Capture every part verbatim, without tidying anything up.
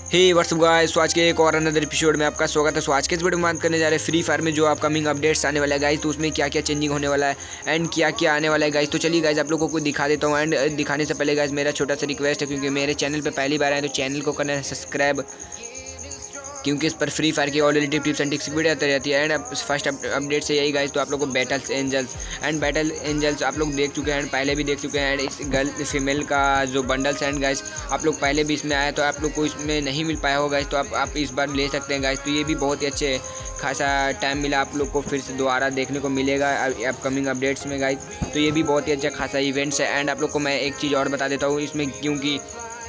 हे WhatsApp guys, तो आज के एक और अनदर एपिसोड में आपका स्वागत है। सो आज के इस वीडियो में बात करने जा रहे हैं फ्री फायर में जो अपकमिंग अपडेट्स आने वाला है गाइस, तो उसमें क्या क्या चेंजिंग होने वाला है एंड क्या क्या आने वाला है गाइस। तो चलिए गाइस आप लोगों को दिखा देता हूँ। एंड दिखाने से पहले गाइस मेरा छोटा सा रिक्वेस्ट है, क्योंकि मेरे चैनल पर पहली बार आए तो चैनल को करना है सब्सक्राइब, क्योंकि इस पर फ्री फायर की ऑलरेडी टिप्स एंड टिक्स की वीडियो आती रहती है। एंड फर्स्ट अपडेट से यही गाइस, तो आप लोग को battles angels and battle angels आप लोग देख चुके हैं एंड पहले भी देख चुके हैं। एंड इस गर्ल फीमेल का जो बंडल्स एंड गाइस आप लोग पहले भी इसमें आए, तो आप लोग को इसमें नहीं मिल पाया होगा गाइस, तो आप आप इस बार ले सकते हैं गाइस। तो ये भी बहुत ही अच्छे खासा टाइम मिला आप लोग को, फिर से दोबारा देखने को मिलेगा अपकमिंग अपडेट्स में गाइस। तो ये भी बहुत ही अच्छा खासा इवेंट्स है। एंड आप लोग को मैं एक चीज़ और बता देता हूँ इसमें, क्योंकि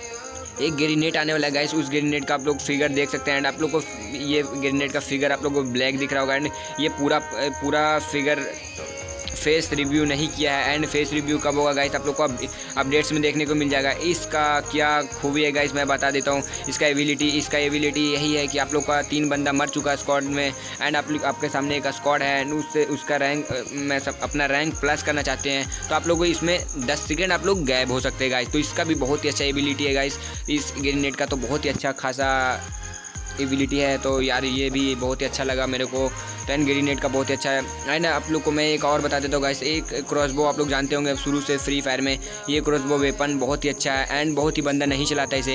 एक ग्रेनेड आने वाला है गाइस, उस ग्रेनेड का आप लोग फिगर देख सकते हैं। एंड आप लोग को ये ग्रेनेड का फिगर आप लोग को ब्लैक दिख रहा होगा। एंड ये पूरा पूरा फिगर फेस रिव्यू नहीं किया है। एंड फेस रिव्यू कब होगा गाइस, आप लोग को अपडेट्स में देखने को मिल जाएगा। इसका क्या खूबी है गाइस मैं बता देता हूँ। इसका एबिलिटी इसका एबिलिटी यही है कि आप लोग का तीन बंदा मर चुका है स्क्वाड में, एंड आप आपके सामने एक स्क्वाड है एंड उससे उसका रैंक मैं सब अपना रैंक प्लस करना चाहते हैं, तो आप लोग को इसमें दस सेकेंड आप लोग गायब हो सकते हैं गाइस। तो इसका भी बहुत ही अच्छा एबिलिटी है गाइस। इस ग्रेनेड का तो बहुत ही अच्छा खासा एबिलिटी है, तो यार ये भी बहुत ही अच्छा लगा मेरे को। टेन ग्रेनेड का बहुत ही अच्छा है। एंड आप लोग को मैं एक और बता देता हूँ गाइस, एक क्रॉसबो आप लोग जानते होंगे शुरू से फ्री फायर में, ये क्रॉसबो वेपन बहुत ही अच्छा है एंड बहुत ही बंदा नहीं चलाता इसे।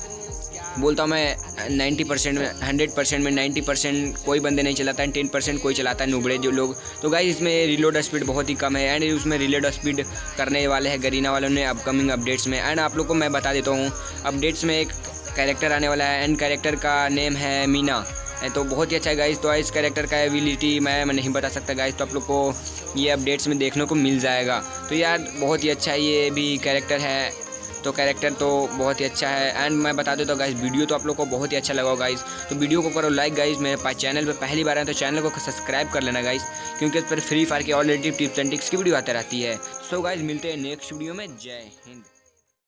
बोलता हूँ मैं नाइन्टी परसेंट में हंड्रेड परसेंट में नाइन्टी परसेंट कोई बंदे नहीं चलाता है, टेन परसेंट कोई चलाता है नुबड़े जो लोग। तो गाइस इसमें रिलोड स्पीड बहुत ही कम है एंड उसमें रिलोड स्पीड करने वाले हैं गरीना वालों ने अपकमिंग अपडेट्स में। एंड आप लोग को मैं बता देता हूँ अपडेट्स में एक कैरेक्टर आने वाला है एंड कैरेक्टर का नेम है मीना, तो बहुत ही अच्छा है गाइस। तो इस कैरेक्टर का एबिलिटी मैं मैं नहीं बता सकता गाइस, तो आप लोग को ये अपडेट्स में देखने को मिल जाएगा। तो यार बहुत ही अच्छा ये भी कैरेक्टर है, तो कैरेक्टर तो बहुत ही अच्छा है। एंड मैं बता देता हूँ गाइस, वीडियो तो आप लोग को बहुत ही अच्छा लगा गाइस, तो वीडियो को करो लाइक गाइस। मेरे पास चैनल पे पहली बार आए तो चैनल को सब्सक्राइब कर लेना गाइस, क्योंकि इस पर फ्री फायर की ऑलरेडी टिप्स एंड टिक्स की वीडियो आती रहती है। सो गाइस मिलते हैं नेक्स्ट वीडियो में। जय हिंद।